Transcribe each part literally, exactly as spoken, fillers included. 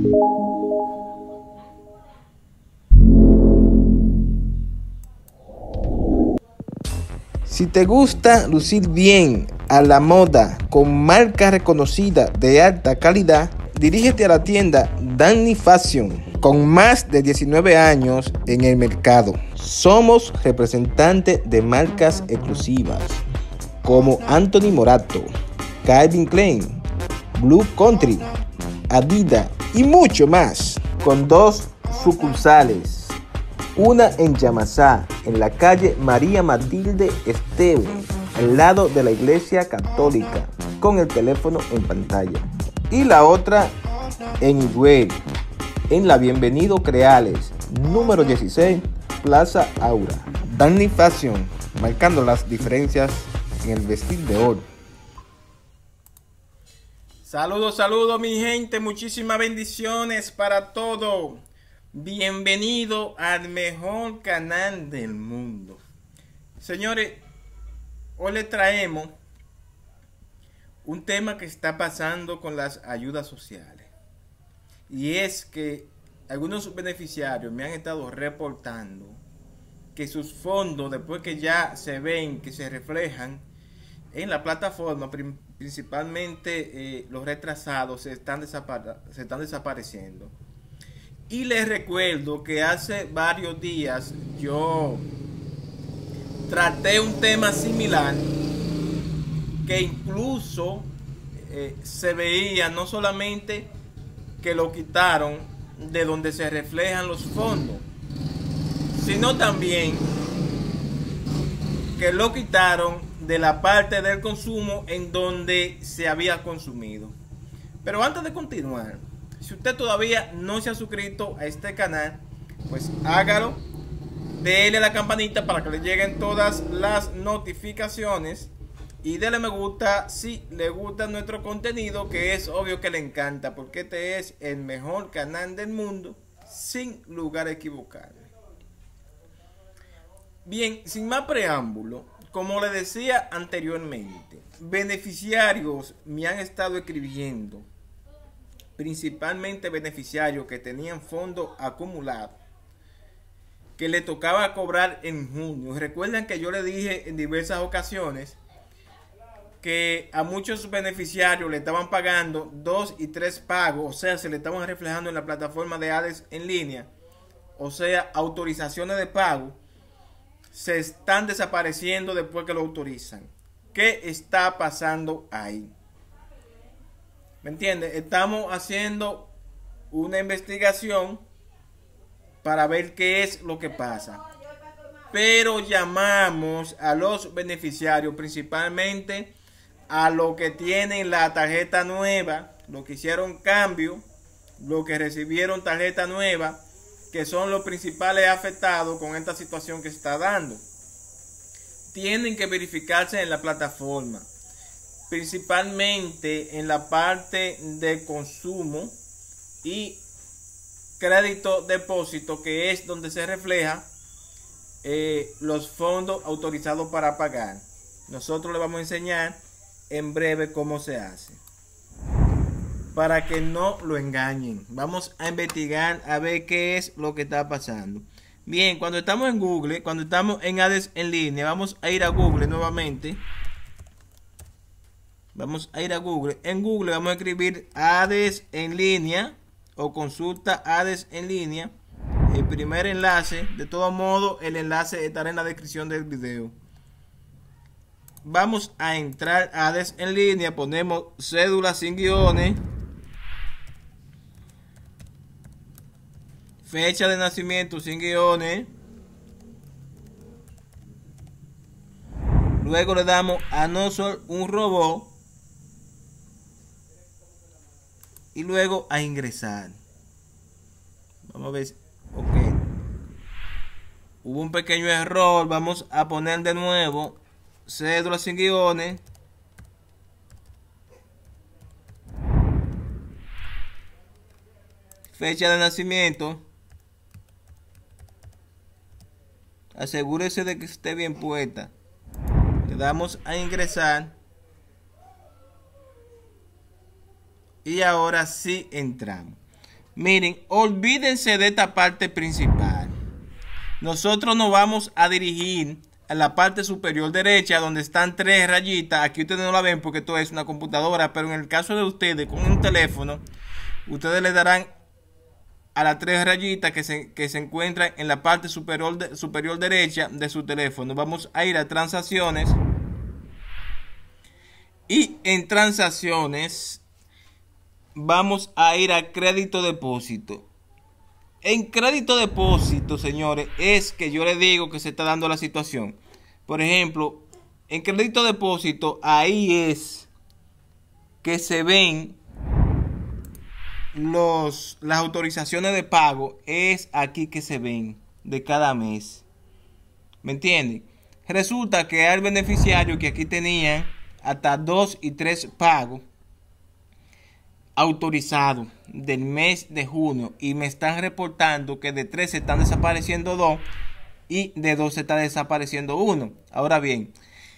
Si te gusta lucir bien a la moda con marca reconocida de alta calidad, dirígete a la tienda Danny Fashion, con más de diecinueve años en el mercado. Somos representantes de marcas exclusivas como Anthony Morato, Calvin Klein, Blue Country, Adidas y mucho más, con dos sucursales. Una en Yamasá, en la calle María Matilde Esteves, al lado de la iglesia católica, con el teléfono en pantalla. Y la otra en Higüey, en la Bienvenido Creales, número dieciséis, Plaza Aura. Danny Fashion, marcando las diferencias en el vestir de hoy. Saludos, saludos mi gente, muchísimas bendiciones para todo. Bienvenido al mejor canal del mundo. Señores, hoy les traemos un tema que está pasando con las ayudas sociales. Y es que algunos beneficiarios me han estado reportando que sus fondos, después que ya se ven, que se reflejan en la plataforma, principalmente eh, los retrasados, se están, desapare se están desapareciendo. Y les recuerdo que hace varios días yo traté un tema similar que incluso eh, se veía no solamente que lo quitaron de donde se reflejan los fondos, sino también que lo quitaron de la parte del consumo en donde se había consumido. Pero antes de continuar, si usted todavía no se ha suscrito a este canal, pues hágalo, déle a la campanita para que le lleguen todas las notificaciones y déle me gusta si le gusta nuestro contenido, que es obvio que le encanta, porque este es el mejor canal del mundo, sin lugar a equivocarme. Bien, sin más preámbulo, como le decía anteriormente, beneficiarios me han estado escribiendo, principalmente beneficiarios que tenían fondos acumulados, que le tocaba cobrar en junio. Recuerdan que yo le dije en diversas ocasiones que a muchos beneficiarios le estaban pagando dos y tres pagos, o sea, se le estaban reflejando en la plataforma de ADES en línea, o sea, autorizaciones de pago, se están desapareciendo después que lo autorizan. ¿Qué está pasando ahí? ¿Me entiende? Estamos haciendo una investigación para ver qué es lo que pasa. Pero llamamos a los beneficiarios, principalmente a los que tienen la tarjeta nueva, los que hicieron cambio, los que recibieron tarjeta nueva, que son los principales afectados con esta situación que se está dando. Tienen que verificarse en la plataforma, principalmente en la parte de consumo y crédito depósito, que es donde se refleja eh, los fondos autorizados para pagar. Nosotros le vamos a enseñar en breve cómo se hace, para que no lo engañen. Vamos a investigar a ver qué es lo que está pasando. Bien, cuando estamos en Google, cuando estamos en ADES en línea, vamos a ir a Google nuevamente. Vamos a ir a Google. En Google vamos a escribir ADES en línea o consulta ADES en línea. El primer enlace, de todo modo, el enlace estará en la descripción del video. Vamos a entrar a ADES en línea, ponemos cédula sin guiones, fecha de nacimiento sin guiones, luego le damos a no ser un robot y luego a ingresar. Vamos a ver, ok, hubo un pequeño error, vamos a poner de nuevo cédula sin guiones, fecha de nacimiento, asegúrese de que esté bien puesta, le damos a ingresar y ahora sí entramos. Miren, olvídense de esta parte principal. Nosotros nos vamos a dirigir a la parte superior derecha donde están tres rayitas. Aquí ustedes no la ven porque esto es una computadora, pero en el caso de ustedes con un teléfono, ustedes le darán a las tres rayitas que se, que se encuentran en la parte superior, de, superior derecha de su teléfono. Vamos a ir a transacciones. Y en transacciones vamos a ir a crédito depósito. En crédito depósito, señores, es que yo les digo que se está dando la situación. Por ejemplo, en crédito depósito, ahí es que se ven los, las autorizaciones de pago. Es aquí que se ven de cada mes. ¿Me entienden? Resulta que hay beneficiarios que aquí tenían hasta dos y tres pagos autorizados del mes de junio y me están reportando que de tres se están desapareciendo dos y de dos se está desapareciendo uno. Ahora bien,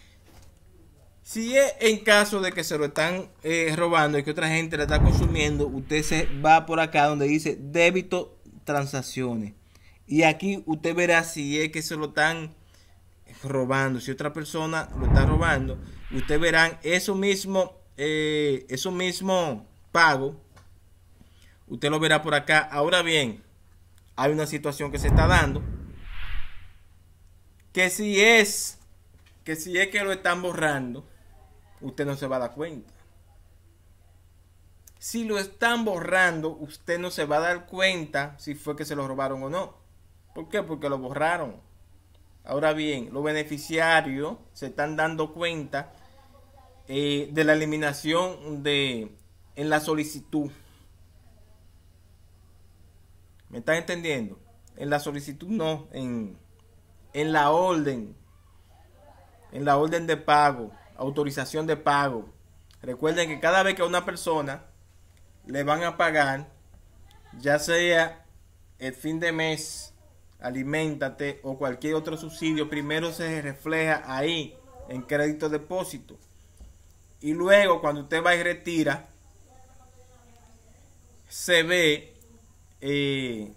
si es en caso de que se lo están eh, robando y que otra gente le está consumiendo, usted se va por acá donde dice débito transacciones y aquí usted verá si es que se lo están robando, si otra persona lo está robando, ustedes verán eso mismo, eh, eso mismo pago, usted lo verá por acá. Ahora bien, hay una situación que se está dando, que si es, que si es que lo están borrando, usted no se va a dar cuenta. Si lo están borrando, usted no se va a dar cuenta si fue que se lo robaron o no. ¿Por qué? Porque lo borraron. Ahora bien, los beneficiarios se están dando cuenta eh, de la eliminación de en la solicitud. ¿Me están entendiendo? En la solicitud no, en, en la orden. En la orden de pago, autorización de pago. Recuerden que cada vez que a una persona le van a pagar, ya sea el fin de mes, aliméntate o cualquier otro subsidio, primero se refleja ahí en crédito depósito y luego cuando usted va y retira se ve eh,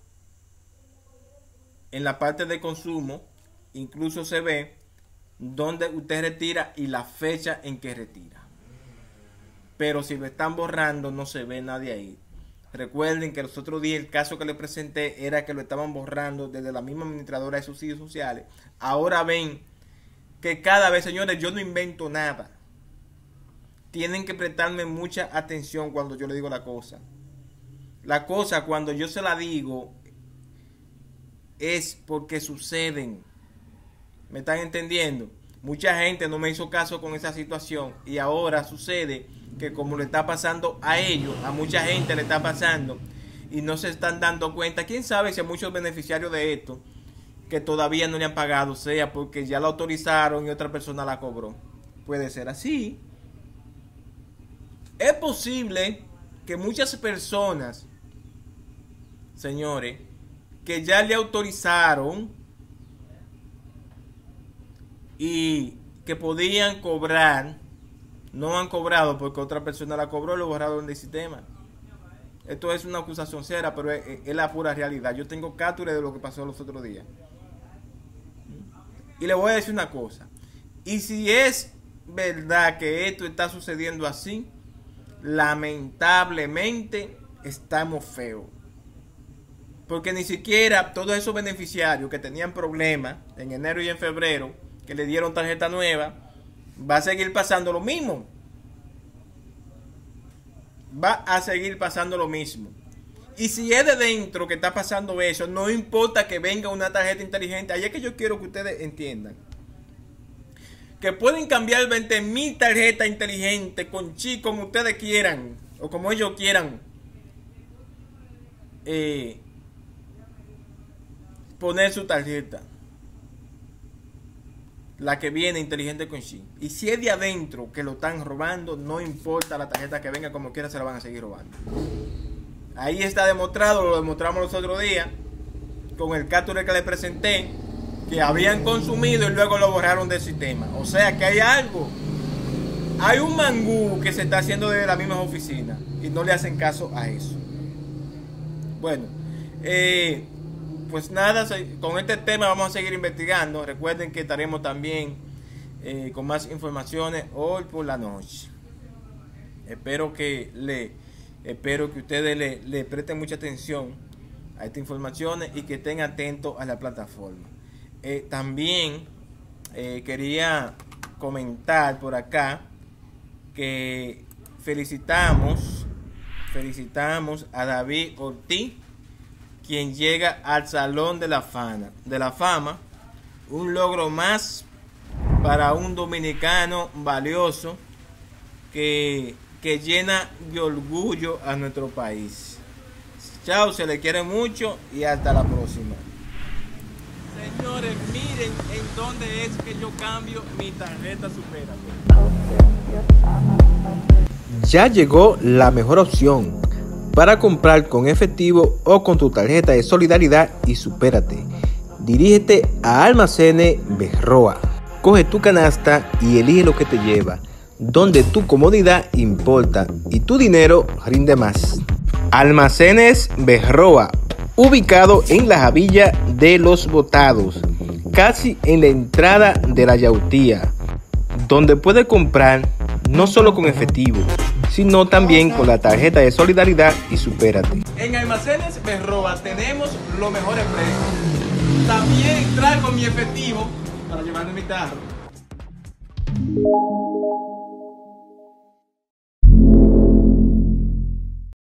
en la parte de consumo, incluso se ve donde usted retira y la fecha en que retira, pero si lo están borrando no se ve nadie ahí. Recuerden que los otros días el caso que les presenté era que lo estaban borrando desde la misma administradora de subsidios sociales. Ahora ven que cada vez, señores, yo no invento nada. Tienen que prestarme mucha atención cuando yo le digo la cosa. La cosa cuando yo se la digo es porque suceden. ¿Me están entendiendo? Mucha gente no me hizo caso con esa situación y ahora sucede que como le está pasando a ellos, a mucha gente le está pasando y no se están dando cuenta. Quién sabe si a muchos beneficiarios de esto que todavía no le han pagado, sea porque ya la autorizaron y otra persona la cobró. Puede ser así. Es posible que muchas personas, señores, que ya le autorizaron y que podían cobrar, no han cobrado porque otra persona la cobró y lo borraron del sistema. Esto es una acusación seria, pero es, es la pura realidad. Yo tengo captura de lo que pasó los otros días. Y le voy a decir una cosa. Y si es verdad que esto está sucediendo así, lamentablemente estamos feos. Porque ni siquiera todos esos beneficiarios que tenían problemas en enero y en febrero, que le dieron tarjeta nueva, va a seguir pasando lo mismo. Va a seguir pasando lo mismo. Y si es de dentro que está pasando eso, no importa que venga una tarjeta inteligente. Ahí es que yo quiero que ustedes entiendan que pueden cambiar veinte mil tarjetas inteligentes con chip como ustedes quieran o como ellos quieran eh, poner su tarjeta, la que viene inteligente con chip. Y si es de adentro que lo están robando, no importa la tarjeta que venga, como quiera se la van a seguir robando. Ahí está demostrado, lo demostramos los otros días con el capture que les presenté, que habían consumido y luego lo borraron del sistema. O sea que hay algo, hay un mangú que se está haciendo desde las mismas oficinas y no le hacen caso a eso. Bueno, eh, pues nada, con este tema vamos a seguir investigando. Recuerden que estaremos también eh, con más informaciones hoy por la noche. Espero que le, espero que ustedes le, le presten mucha atención a estas informaciones y que estén atentos a la plataforma. Eh, también eh, quería comentar por acá que felicitamos, felicitamos a David Ortiz, quien llega al Salón de la Fama, de la Fama, un logro más para un dominicano valioso que, que llena de orgullo a nuestro país. Chao, se le quiere mucho y hasta la próxima. Señores, miren en dónde es que yo cambio mi tarjeta Supérate. Ya llegó la mejor opción para comprar con efectivo o con tu tarjeta de Solidaridad y Supérate. Dirígete a Almacenes Berroa. Coge tu canasta y elige lo que te lleva, donde tu comodidad importa y tu dinero rinde más. Almacenes Berroa, ubicado en la Javilla de los Botados, casi en la entrada de la Yautía, donde puedes comprar no solo con efectivo, sino también con la tarjeta de Solidaridad y Supérate. En Almacenes Berroa tenemos los mejores precios. También traigo mi efectivo para llevarme mi carro.